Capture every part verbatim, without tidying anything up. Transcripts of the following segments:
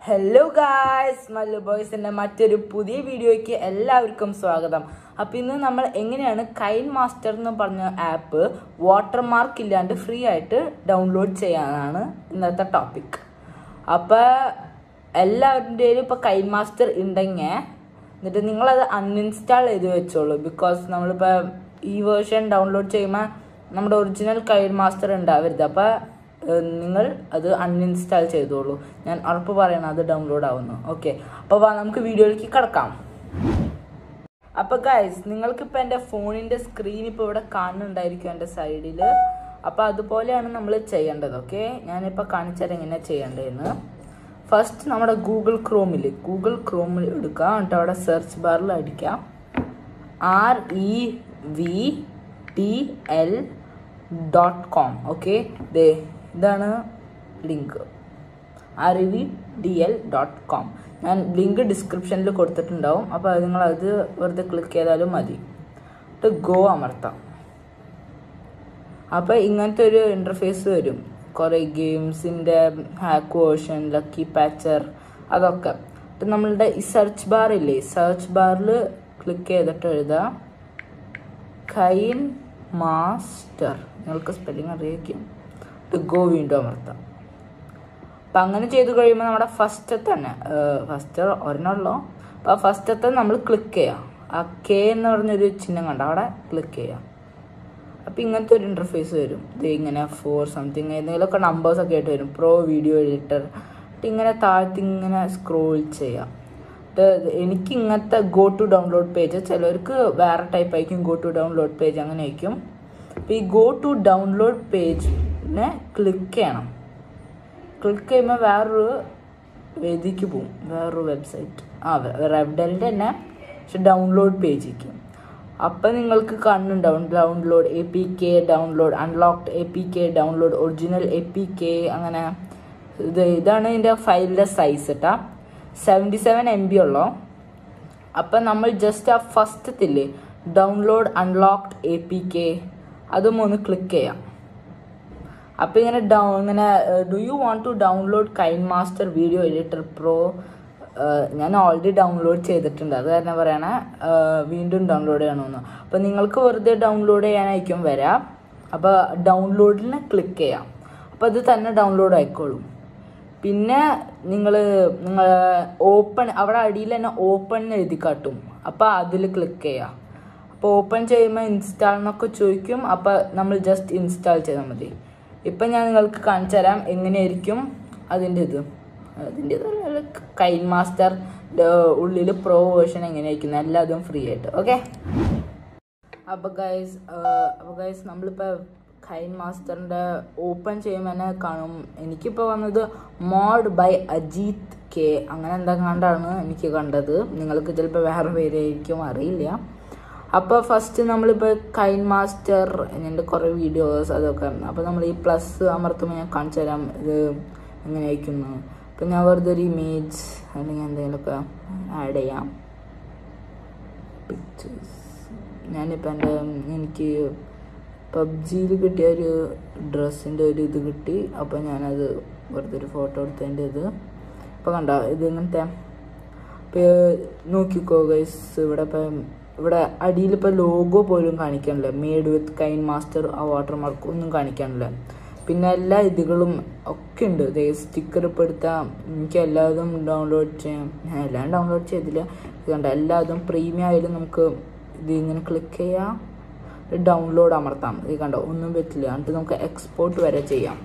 Hello guys, Malu boys in മറ്റൊരു പുതിയ വീഡിയോയ്ക്ക് എല്ലാവർക്കും സ്വാഗതം. അപ്പോൾ ഇന്ന് നമ്മൾ എങ്ങനെയാണ് kinemaster എന്ന് പറഞ്ഞ ആപ്പ് വാട്ടർമാർക്ക് ഇല്ലാണ്ട് ഫ്രീ ആയിട്ട് ഡൗൺലോഡ് ചെയ്യാനാണ് ഇന്നത്തെ ടോപ്പിക്. അപ്പോൾ എല്ലാവരുടെയും ഇപ്പോൾ kinemaster ഉണ്ടെങ്കിൽ എന്നിട്ട് നിങ്ങൾ അത് അൺഇൻസ്റ്റാൾ ചെയ്ത് വെച്ചോളൂ. ബിക്കോസ് നമ്മളിപ്പോൾ ഈ വേർഷൻ ഡൗൺലോഡ് ചെയ്യുമ്പോൾ നമ്മുടെ ഒറിജിനൽ kinemaster ഉണ്ടാവരുത്. അപ്പോൾ നിങ്ങൾ അത് അൺഇൻസ്റ്റാൾ ചെയ്തോളൂ. ഞാൻ ഉറപ്പ് പറയണം അത് ഡൗൺലോഡ് ആവുന്നു. ഓക്കെ, അപ്പോൾ വാ നമുക്ക് വീഡിയോയിലേക്ക് കിടക്കാം. അപ്പോൾ ഗൈസ്, നിങ്ങൾക്കിപ്പോൾ എൻ്റെ ഫോണിൻ്റെ സ്ക്രീൻ ഇപ്പോൾ ഇവിടെ കാണുന്നുണ്ടായിരിക്കും എൻ്റെ സൈഡിൽ. അപ്പോൾ അതുപോലെയാണ് നമ്മൾ ചെയ്യേണ്ടത്. ഓക്കെ, ഞാനിപ്പോൾ കാണിച്ചാൽ എങ്ങനെയാണ് ചെയ്യേണ്ടതെന്ന്. ഫസ്റ്റ് നമ്മുടെ ഗൂഗിൾ ക്രോമിൽ ഗൂഗിൾ ക്രോമിൽ എടുക്കുക. എന്നിട്ട് അവിടെ സെർച്ച് ബാറിൽ അടിക്കാം R E V T L dot com. Okay, ദേ ഇതാണ് link R E V D L dot com. ഞാൻ ലിങ്ക് ഡിസ്ക്രിപ്ഷനിൽ കൊടുത്തിട്ടുണ്ടാവും. അപ്പോൾ അത് നിങ്ങളത് വെറുതെ ക്ലിക്ക് ചെയ്താലും മതി. എന്നിട്ട് ഗോ അമർത്താം. അപ്പോൾ ഇങ്ങനത്തെ ഒരു ഇൻ്റർഫേസ് വരും. കുറേ ഗെയിംസിൻ്റെ ഹാക്ക് വേർഷൻ, ലക്കി പാച്ചർ, അതൊക്കെ. എന്നിട്ട് നമ്മളുടെ ഈ സെർച്ച് ബാർ ഇല്ലേ, സെർച്ച് ബാറിൽ ക്ലിക്ക് ചെയ്തിട്ട് എഴുതാം കൈൻ മാസ്റ്റർ. നിങ്ങൾക്ക് സ്പെല്ലിംഗ് അറിയിക്കും. ഗോ വീണ്ടും അമർത്താം. അപ്പം അങ്ങനെ ചെയ്ത് കഴിയുമ്പോൾ നമ്മുടെ ഫസ്റ്റത്തെ തന്നെ ഫസ്റ്റ് ഒരെണ്ണമല്ലോ. അപ്പോൾ ഫസ്റ്റത്തെ നമ്മൾ ക്ലിക്ക് ചെയ്യാം. ആ കെ എന്ന് പറഞ്ഞൊരു ചിഹ്നം കണ്ട അവിടെ ക്ലിക്ക് ചെയ്യാം. അപ്പോൾ ഇങ്ങനത്തെ ഒരു ഇൻ്റർഫേസ് വരും. ഇത് ഇങ്ങനെ ഫോർ സംതിങ് എന്തെങ്കിലുമൊക്കെ നമ്പേഴ്സൊക്കെ ആയിട്ട് വരും. Pro video editor. ഇങ്ങനെ താഴ്ത്തി ഇങ്ങനെ സ്ക്രോൾ ചെയ്യാം. എനിക്ക് ഇങ്ങനത്തെ ഗോ ടു ഡൗൺലോഡ് പേജ്, ചിലർക്ക് വേറെ ടൈപ്പ് ആയിരിക്കും ഗോ ടു ഡൗൺലോഡ് പേജ്, അങ്ങനെ ആയിരിക്കും. അപ്പോൾ ഈ ഗോ ടു ഡൗൺലോഡ് പേജിനെ ക്ലിക്ക് ചെയ്യണം. ക്ലിക്ക് ചെയ്യുമ്പോൾ വേറൊരു വേദിക്ക് പോവും, വേറൊരു വെബ്സൈറ്റ്. ആ വെബ്ഡെലിൻ്റെ തന്നെ, പക്ഷെ ഡൗൺലോഡ് പേജിലേക്ക്. അപ്പം നിങ്ങൾക്ക് കാണുന്നുണ്ടാവും download A P K, download unlocked A P K, download original A P K, അങ്ങനെ. ഇത് ഇതാണ് ഇതിൻ്റെ ഫയലിൻ്റെ സൈസ് കേട്ടോ, സെവൻറ്റി സെവൻ എം ബി ഉള്ളൂ. അപ്പം നമ്മൾ ജസ്റ്റ് ആ ഫസ്റ്റത്തില്ലേ download unlocked A P K, അതും ഒന്ന് ക്ലിക്ക് ചെയ്യാം. അപ്പോൾ ഇങ്ങനെ ഡൗ ഇങ്ങനെ do you want to download kinemaster video editor pro. ഞാൻ ഓൾറെഡി ഡൗൺലോഡ് ചെയ്തിട്ടുണ്ട്, അത് കാരണം പറയണേ വീണ്ടും ഡൗൺലോഡ് ചെയ്യണമെന്ന്. അപ്പോൾ നിങ്ങൾക്ക് വെറുതെ ഡൗൺലോഡ് ചെയ്യാനായിരിക്കും വരാം. അപ്പോൾ ഡൗൺലോഡിനെ ക്ലിക്ക് ചെയ്യാം. അപ്പോൾ അത് തന്നെ ഡൗൺലോഡ് ആയിക്കോളും. പിന്നെ നിങ്ങൾ നിങ്ങൾ ഓപ്പൺ, അവിടെ അടിയിൽ തന്നെ ഓപ്പൺ എഴുതി കാട്ടും. അപ്പോൾ അതിൽ ക്ലിക്ക് ചെയ്യാം. അപ്പോൾ ഓപ്പൺ ചെയ്യുമ്പോൾ ഇൻസ്റ്റാൾ എന്നൊക്കെ ചോദിക്കും. അപ്പോൾ നമ്മൾ ജസ്റ്റ് ഇൻസ്റ്റാൾ ചെയ്താൽ മതി. ഇപ്പം ഞാൻ നിങ്ങൾക്ക് കാണിച്ചു തരാം എങ്ങനെയായിരിക്കും അതിൻ്റെ ഇത് അതിൻ്റെ kinemaster ഉള്ളിൽ പ്രോ വേർഷൻ എങ്ങനെയായിരിക്കും, എല്ലാതും ഫ്രീ ആയിട്ട്. ഓക്കെ, അപ്പോൾ ഗൈസ് അപ്പോൾ ഗൈസ് നമ്മളിപ്പോൾ kinemasterൻ്റെ ഓപ്പൺ ചെയ്യുമ്പോൾ തന്നെ കാണും. എനിക്കിപ്പോൾ വന്നത് മോഡ് ബൈ അജിത് കെ, അങ്ങനെ എന്താ കണ്ടാണ് എനിക്ക് കണ്ടത്. നിങ്ങൾക്ക് ചിലപ്പോൾ വേറെ പേരായിരിക്കും, അറിയില്ല. അപ്പോൾ ഫസ്റ്റ് നമ്മളിപ്പോൾ kinemaster എൻ്റെ കുറേ വീഡിയോസ് അതൊക്കെ. അപ്പോൾ നമ്മൾ ഈ പ്ലസ് അമർത്തുമ്പോൾ ഞാൻ കാണിച്ചു തരാം ഇത് എങ്ങനെയായിരിക്കുന്നു. അപ്പോൾ ഞാൻ വെറുതെ ഒരു ഇമേജ് അല്ലെങ്കിൽ എന്തെങ്കിലുമൊക്കെ ആഡ് ചെയ്യാം, പിക്ചേഴ്സ്. ഞാനിപ്പോൾ എൻ്റെ എനിക്ക് പബ്ജിയിൽ കിട്ടിയ ഒരു ഡ്രസ്സിൻ്റെ ഒരു ഇത് കിട്ടി. അപ്പോൾ ഞാനത് വെറുതെ ഒരു ഫോട്ടോ എടുത്തതിൻ്റെ ഇത്. അപ്പോൾ കണ്ടോ ഇത് ഇങ്ങനത്തെ. ഇപ്പോൾ നോക്കിക്കോ ഗൈസ്, ഇവിടെ ഇപ്പം ഇവിടെ അടിയിലിപ്പോൾ ലോഗോ പോലും കാണിക്കാനില്ല. മെയ്ഡ് വിത്ത് kinemaster ആ വാട്ടർമാർക്ക് ഒന്നും കാണിക്കാനില്ല. പിന്നെ എല്ലാ ഇതുകളും ഒക്കെ ഉണ്ട്. ഇതേ സ്റ്റിക്കർ ഇപ്പോൾ എടുത്താൽ എനിക്ക് എല്ലാതും ഡൗൺലോഡ് ചെയ്യാം. ഞാൻ എല്ലാം ഡൗൺലോഡ് ചെയ്തില്ല. ഇത് കണ്ട എല്ലാതും പ്രീമിയം ആയാലും നമുക്ക് ഇത് ഇങ്ങനെ ക്ലിക്ക് ചെയ്യാം, ഡൗൺലോഡ് അമർത്താം. ഇത് കണ്ടോ ഒന്നും പറ്റില്ല. എന്നിട്ട് നമുക്ക് എക്സ്പോർട്ട് വരെ ചെയ്യാം.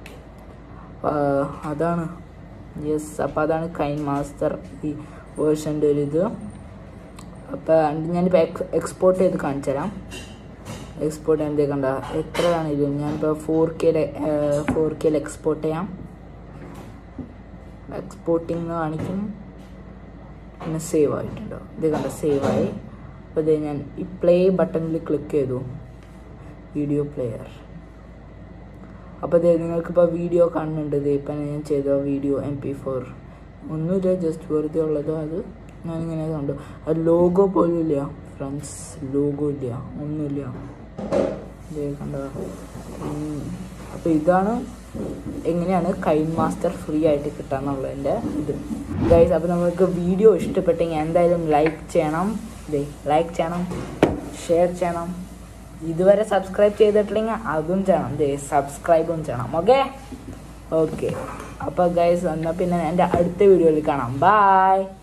അതാണ് യെസ്. അപ്പോൾ അതാണ് kinemaster ഈ വേർഷൻ്റെ ഒരു ഇത്. അപ്പോൾ ഞാനിപ്പോൾ എക്സ് എക്സ്പോർട്ട് ചെയ്ത് കാണിച്ചു തരാം. എക്സ്പോർട്ട് എന്തേ കണ്ട എത്ര ആണെങ്കിലും ഞാനിപ്പോൾ ഫോർ കെയിൽ ഫോർ കെയിൽ എക്സ്പോർട്ട് ചെയ്യാം. എക്സ്പോർട്ടിങ് കാണിക്കും. പിന്നെ സേവ് ആയിട്ടുണ്ടോ, ഇത് കണ്ട സേവ് ആയി. അപ്പോൾ ഇത് ഞാൻ ഈ പ്ലേ ബട്ടണിൽ ക്ലിക്ക് ചെയ്തു, വീഡിയോ പ്ലെയർ. അപ്പോൾ ഇത് നിങ്ങൾക്കിപ്പോൾ വീഡിയോ കാണുന്നുണ്ട്. ഇത് ഇപ്പം ഞാൻ ചെയ്ത വീഡിയോ എം പി ഫോർ ഒന്നുമില്ല, ജസ്റ്റ് വെറുതെ ഉള്ളതോ അത് ഞാനിങ്ങനെ കണ്ടു. അത് ലോഗോ പോലും ഇല്ല ഫ്രണ്ട്സ്, ലോഗോ ഇല്ല, ഒന്നുമില്ല. ഇത് കണ്ടോ. അപ്പോൾ ഇതാണ് എങ്ങനെയാണ് കൈൻ മാസ്റ്റർ ഫ്രീ ആയിട്ട് കിട്ടാന്നുള്ളതിൻ്റെ ഇത്. ഗൈസ്, അപ്പോൾ നമുക്ക് വീഡിയോ ഇഷ്ടപ്പെട്ടെങ്കിൽ എന്തായാലും ലൈക്ക് ചെയ്യണം, ഇതേ ലൈക്ക് ചെയ്യണം, ഷെയർ ചെയ്യണം. ഇതുവരെ സബ്സ്ക്രൈബ് ചെയ്തിട്ടില്ലെങ്കിൽ അതും ചെയ്യണം, ഇതേ സബ്സ്ക്രൈബും ചെയ്യണം. ഓക്കെ ഓക്കെ അപ്പോൾ ഗൈസ്, എന്നാൽ പിന്നെ എൻ്റെ അടുത്ത വീഡിയോയിൽ കാണാം. ബൈ.